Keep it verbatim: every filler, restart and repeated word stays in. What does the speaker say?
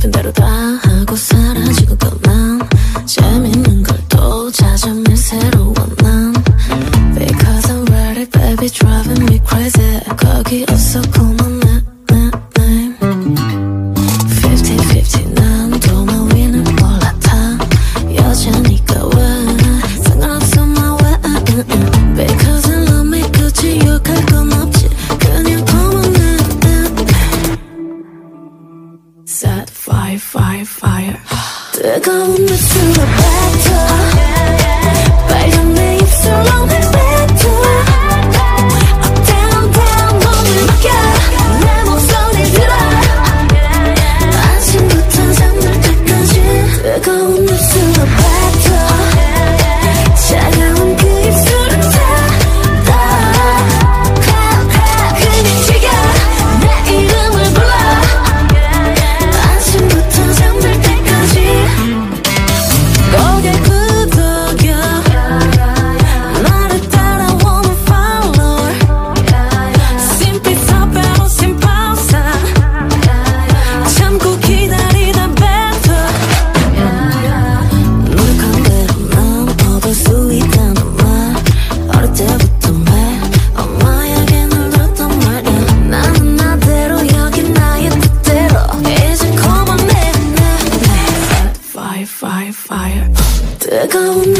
싶은 대로 다 하고 사라지고 그만 재밌는 걸 또 찾아내 새로운 난 Because I'm ready baby driving me crazy 거기 어서 그만 내, 내 name fifty fifty 난 도마 위는 올라타 여자니까 왜 상관없어 my way Because I love me 굳이 욕할 건 없지 그냥 그만 내, 내 Set fire fire fire 뜨거운 입술로 뱉어 빨간 내 입술로 내 뱉어 Up down down 몸을 맡겨 내 목소리 들어 아침부터 잠들 때까지 뜨거운 입술로 뱉어 차가운 그 입술을 닫아 그냥 지겨 내 이름을 불러 아침부터 잠들 때까지 고개 끄덕여 나를 따라오는 follower Sin pizza pero sin pausa 참고 기다리다 뱉어 노력한 대로 난 얻을 수 있다는 말 어릴 때부터 매 엄마에게 늘 들었던 말이야 나는 나대로 여긴 나의 뜻대로 이제 그만해 Fire fire fire 뜨거운